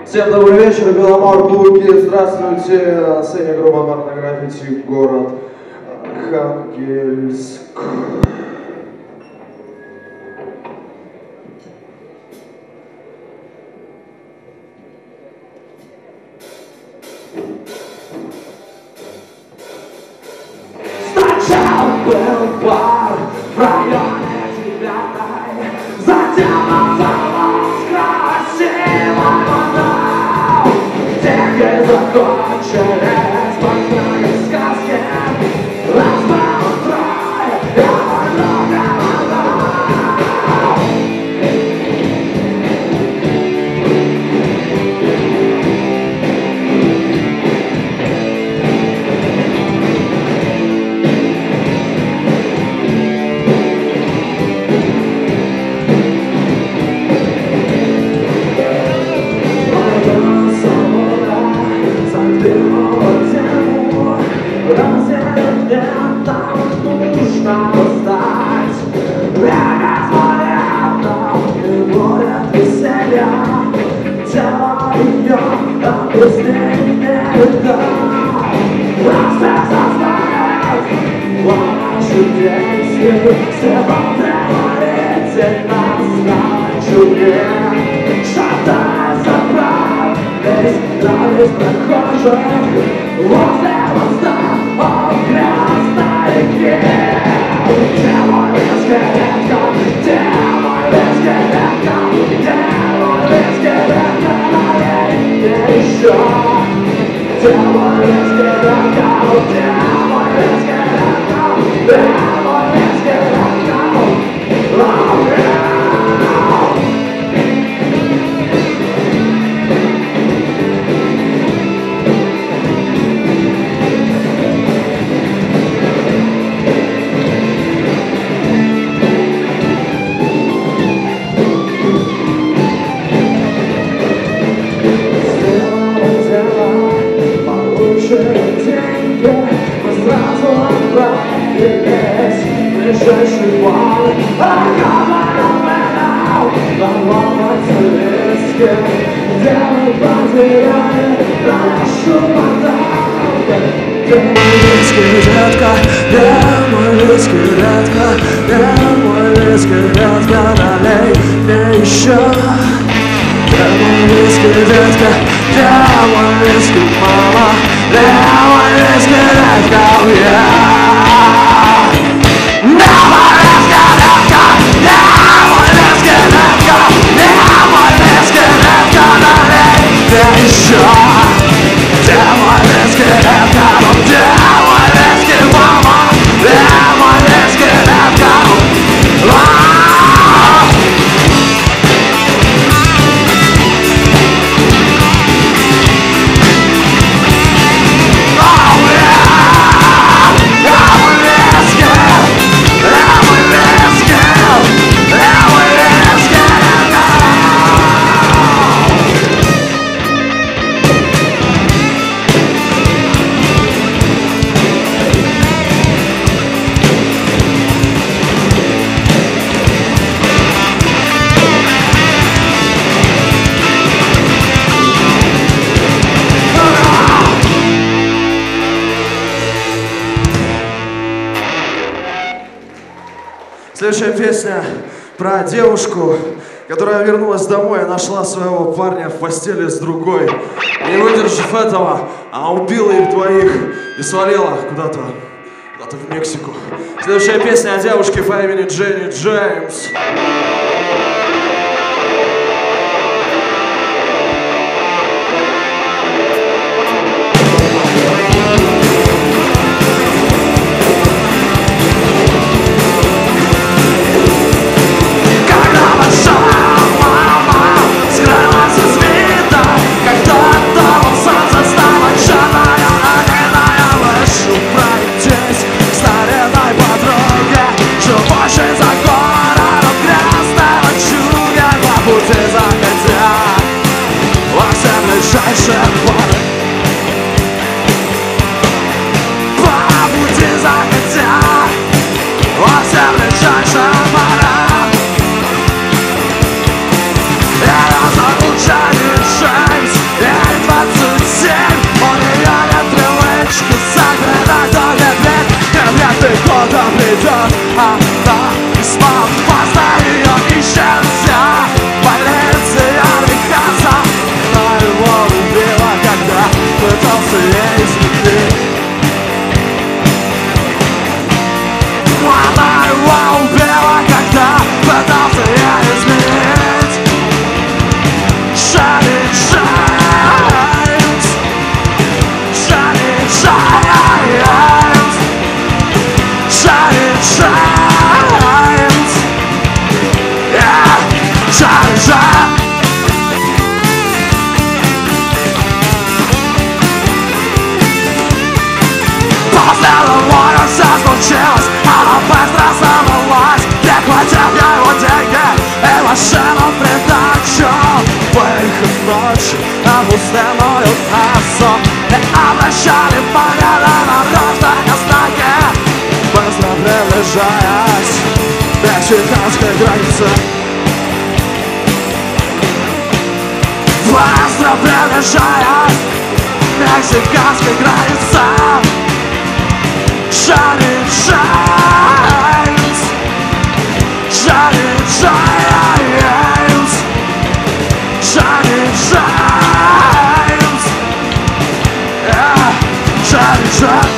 Всем добрый вечер, Беломор, Буки, здравствуйте, сцене группа Порнографити, город Архангельск. Сначала был бар в районе 9-й, затем осталась красивая вода. Деньги закончились, погнали сказки, разбил трой, я много Следующая песня про девушку, которая вернулась домой и нашла своего парня в постели с другой. Не выдержав этого, она убила их двоих и свалила куда-то в Мексику. Следующая песня о девушке по имени Дженни Джеймс. ближайшая пора. Я разорву Джонни Джеймс, ей 27. У нее нет привычки заглядать в медведь. Медведь года придет, она весьма опасна. Ее ищет вся полиция Техаса. Она его убила, когда пытался ей изменить. Она его убила, когда пытался ей изменить. Джонни Джеймс, Джонни Джеймс, Джонни Джеймс, yeah, Джонни Джеймс. После того, как все случилось, она быстро собралась, прихватив его деньги и машину в придачу. Выехав ночью на пустынную трассу, не обращали внимания на рождение знаки. Быстро приближаясь к мексиканской границе, быстро приближаясь к мексиканской границе. Johnny James, Johnny James, Johnny James, yeah, Johnny James.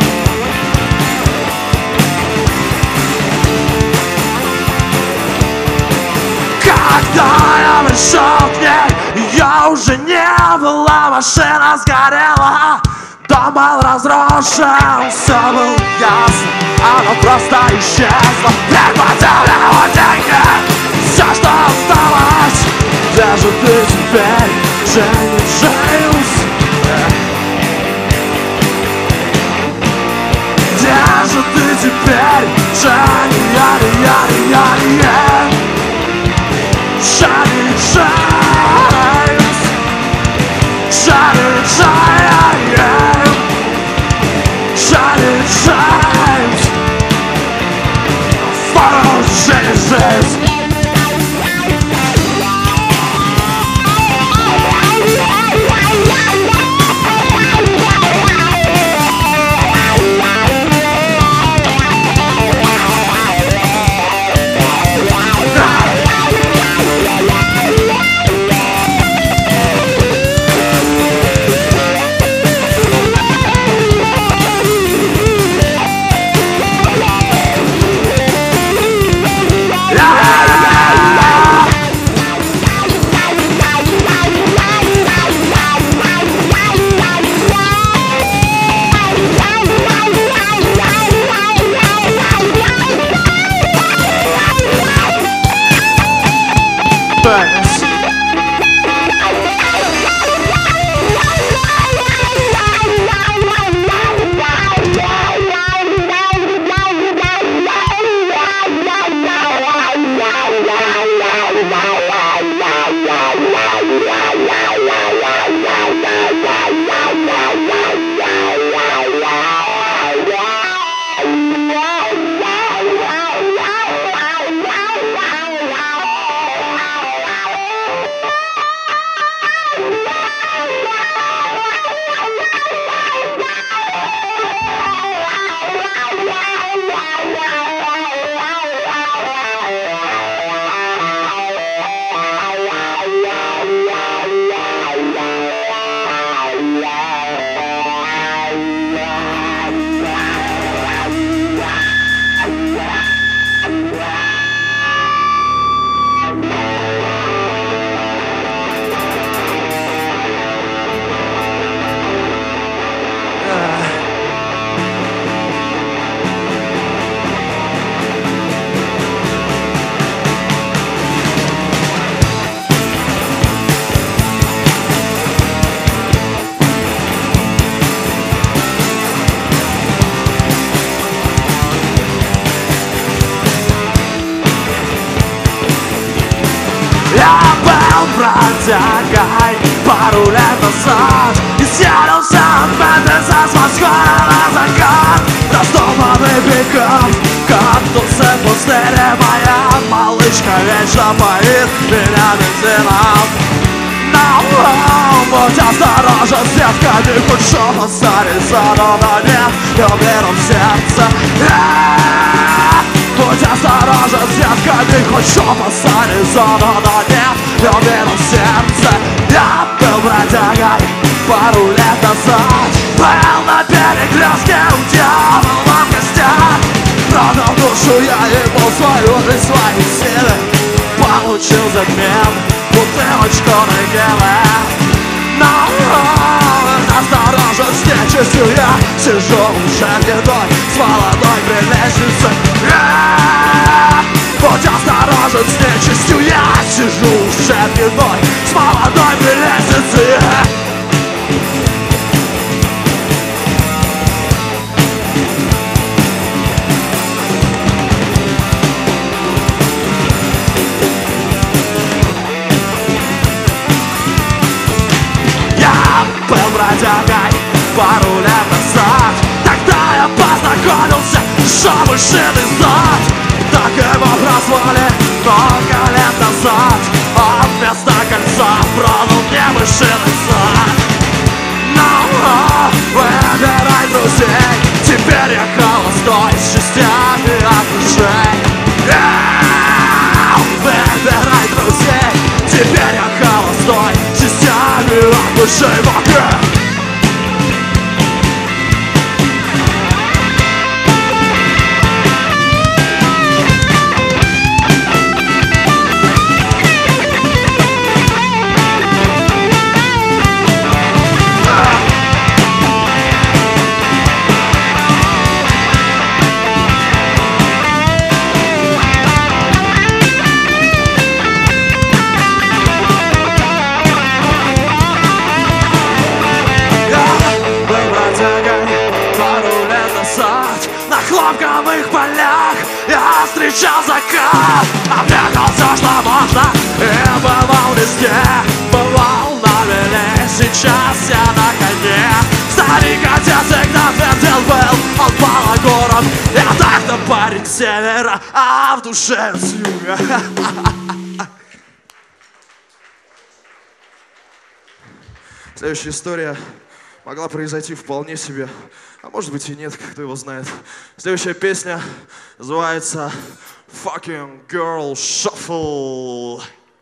Когда я пришел к ней, ее уже не было, машина сгорела. Дом был разрушен, все было ясно, она просто исчезла. Прихватил его деньги, все, что осталось. Где же ты теперь, Джонни Джеймс? Где же ты теперь, Джонни, Джонни Джеймс? Johnny James, Johnny James, follow Jesus. бродягой пару лет назад и съелился от Бендеса с Москвы на закат. Раздолбанный пикап, кактусы в пустыне моя малышка вечно поит меня бензином. Будь осторожен с детками, хоть что-то зарезано, но нет уверен в сердце. Будь осторожен с детками, хоть что-то зарезано, но нет уверен в сердце. Я был бродягой пару лет назад, был на перекрестке у дьявола в гостях. Продал душу я ему свою жизнь, свои силы, получил взамен бутылочку нагела. Но осторожен с нечистью, я сижу уже гнедой с молодой прелестницей. Будь осторожен с нечистью, я сижу уже гнедой с молодой прелестницей. Бродягой пару лет назад, тогда я познакомился с мужчиной зад. Так его прозвали много лет назад, а вместо кольца продал мне мужчиной зад. Но выбирай друзей, теперь я холостой с частями от ушей. Выбирай друзей, теперь я холостой с частями от ушей вокруг. На хлопковых полях я встречал закат, объехал все, что можно, и бывал везде. Бывал на веле, сейчас я на коне. Старик отец всегда твердил был, он балагуром. Я так-то парень с севера, а в душе с юга. Следующая история могла произойти вполне себе, а может быть и нет, кто его знает. Следующая песня называется Fucking Girl Shuffle.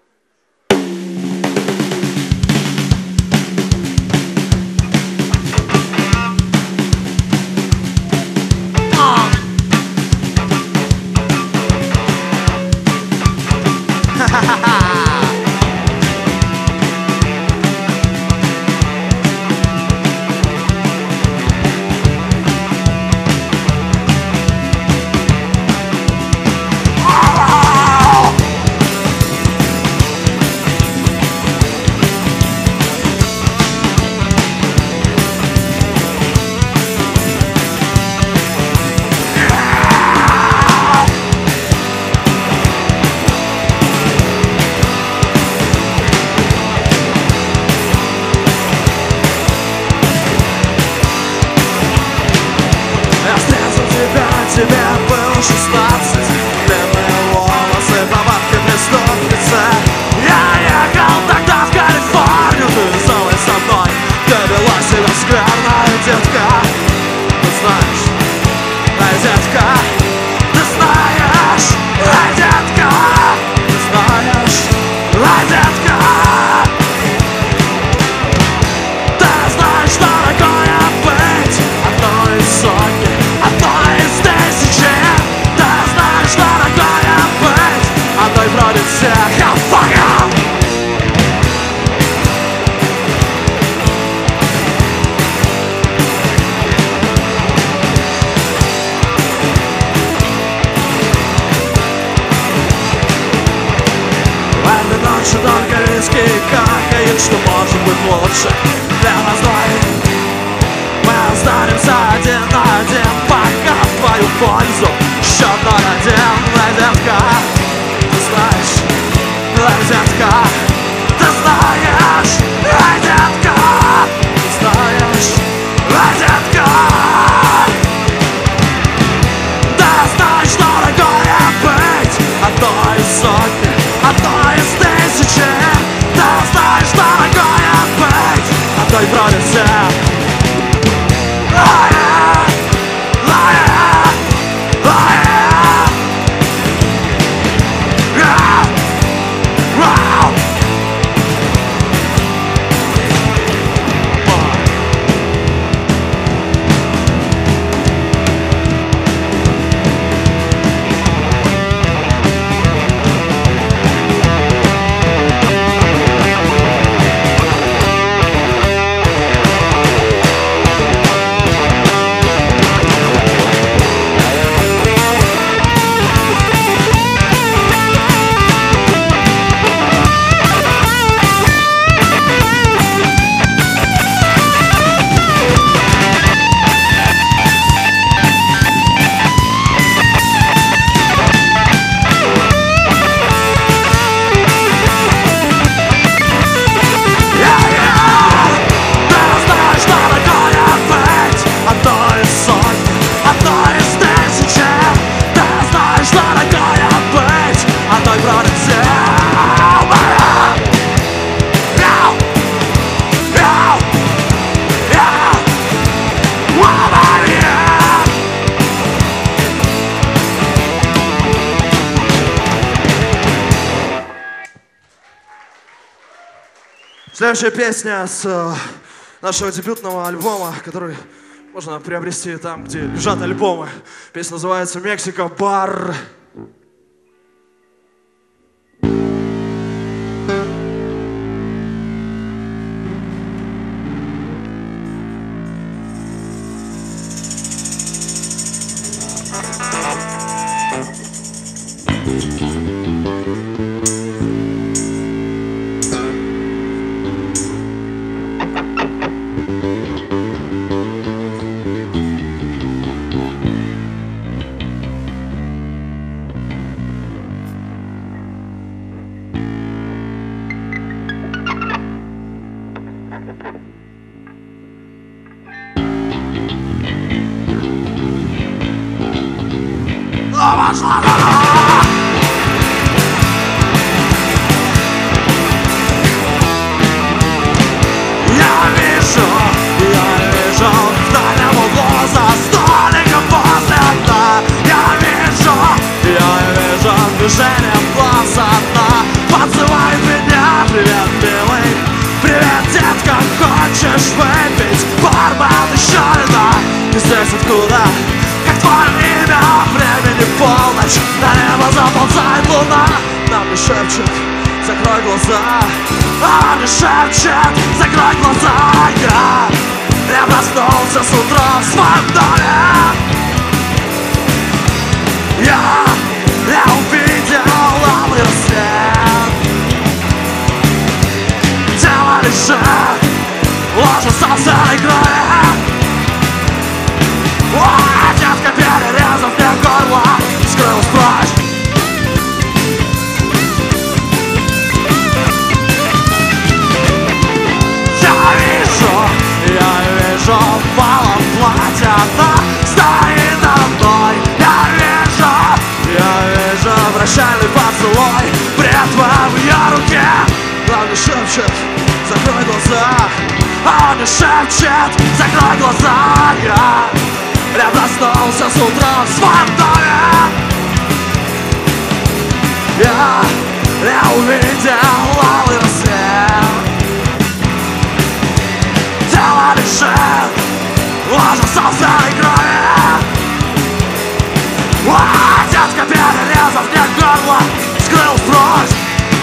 Тебе было 16, длинные волосы, повадки преступницы. Я ехал тогда в Калифорнию, ты целый со мной. Ты вела себя скверно, детка. Ты знаешь, детка. Ты знаешь, детка. Ты знаешь, детка. Ты знаешь, что такое быть одной из сотни, одной из тысячи. Ты знаешь, что такое быть одной против всех. Этой ночью только риски и кокаин, что может быть лучше для нас двоих. Мы останемся один на один, пока в твою пользу счет 0-1. Детка, ты знаешь, детка, ты знаешь, детка, ты знаешь, детка. Ты знаешь, что такое быть одной из сотни, одной из тысячи. Ты знаешь, что такое Следующая песня с нашего дебютного альбома, который можно приобрести там, где лежат альбомы. Песня называется «Мексика Бар». Движением глаз одна подзывает меня. Привет, милый, привет, детка, хочешь выпить? Бармен еще льда. Ты здесь откуда? Как твое имя? Времени полночь, на небо заползает луна. Нам не шепчет, закрой глаза. Нам не шепчет, закрой глаза. Я проснулся с утра в своем доме. Я увидел алый рассвет. Тело лежит, ложится в серой крови. Детка, перерезав мне горло, скрылась прочь. Я вижу в малом платье, она стоит надо мной. Я вижу прощальный поцелуй, бритва в ее руке. Он мне шепчет, закрой глаза. Он мне шепчет, закрой глаза. Я проснулся с утра в своем доме. Я увидел алый рассвет. Тело лежит, ложится в серой крови. Детка, перерезав мне горло, скрылась прочь.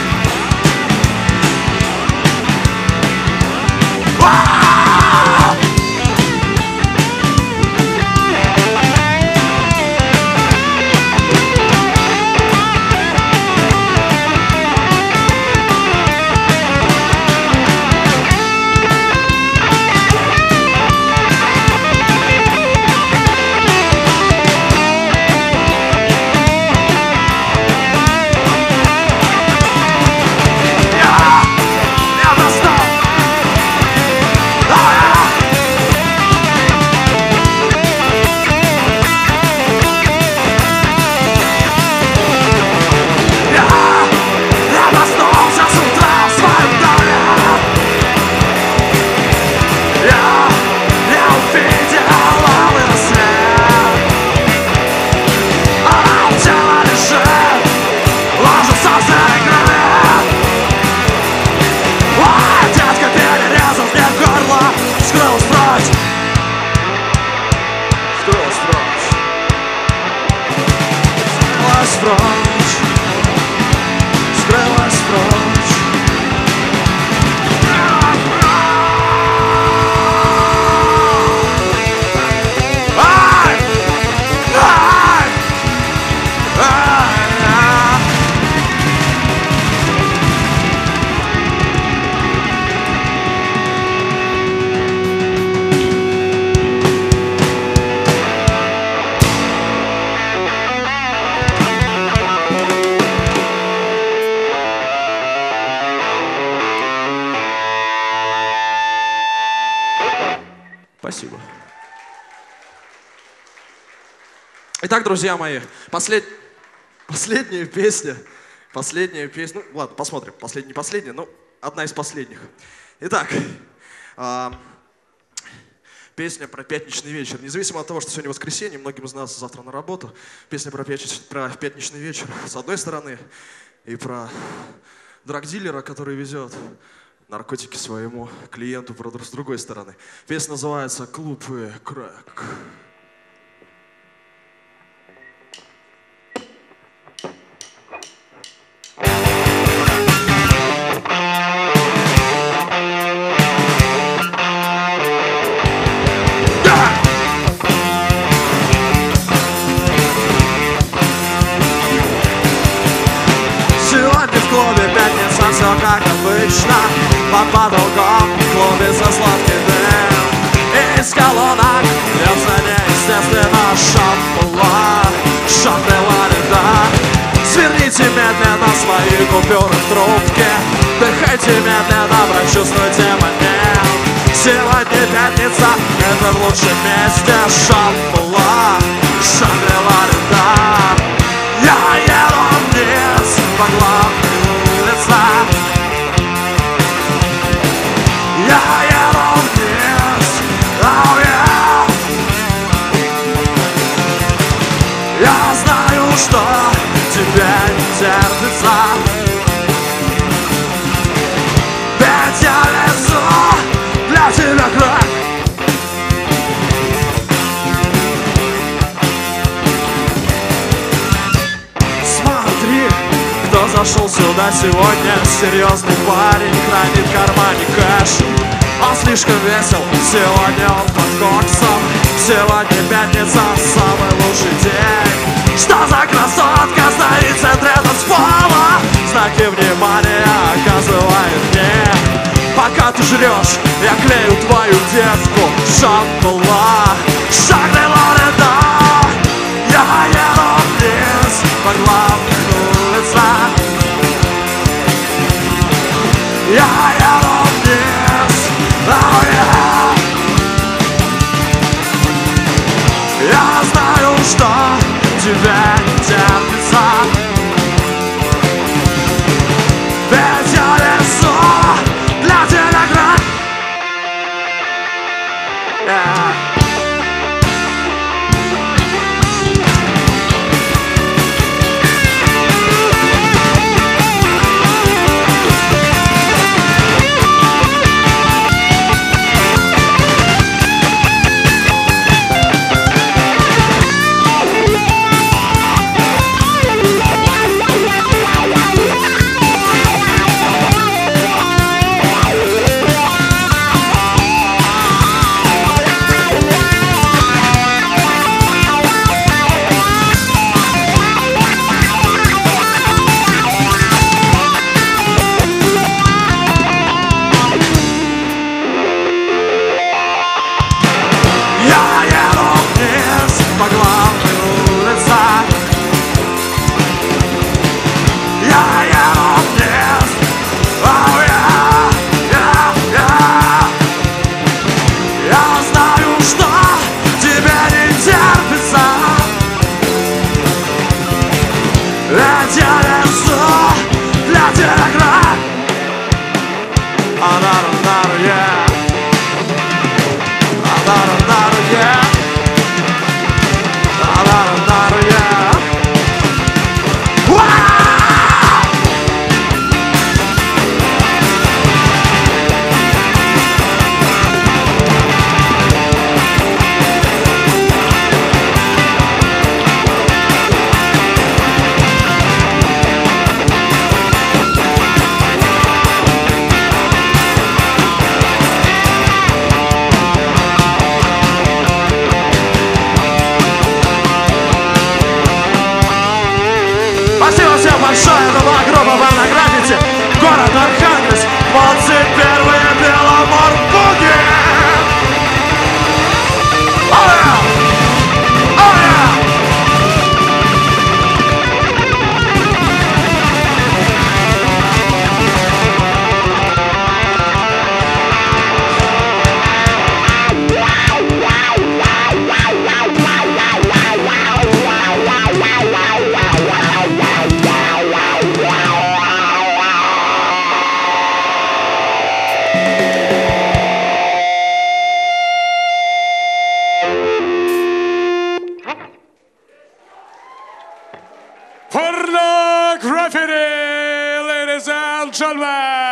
Спасибо. Итак, друзья мои, последняя песня. Ну, ладно, посмотрим. Последняя, ну, одна из последних. Итак, песня про пятничный вечер. Независимо от того, что сегодня воскресенье, многим из нас завтра на работу. Песня про пятничный вечер, с одной стороны, и про драгдилера, который везет наркотики своему клиенту с другой стороны. Песня называется «Клуб и крэк». Сегодня в клубе пятница, все как обычно. Под потолком в клубе со сладким дым. Из колонок льется неестественно шампула. Шампула льда. Сверните медленно свои купюры в трубке. Дыхайте медленно, прочувствуйте момент. Сегодня пятница, это в лучшем месте. Шампула, шампула льда. Я еду вниз по главной улице. Я еду вниз, oh yeah. Я знаю, что тебе не терпится, ведь я везу для тебя кровь. Смотри, кто зашел сюда сегодня. Серьезный парень, хранит в кармане кэш. Он слишком весел, сегодня он под коксом. Сегодня пятница, самый лучший день. Что за красотка стоит в центре танцпола? Знаки внимания оказывает мне. Пока ты жрешь, я клею твою девку. Шампула, шагрела льда. Я еду вниз по главных улицам. Я еду вниз, oh yeah. Я знаю, что тебе не терпится, ведь я везу для тебя кровь. Yeah. Pornography, ladies and gentlemen.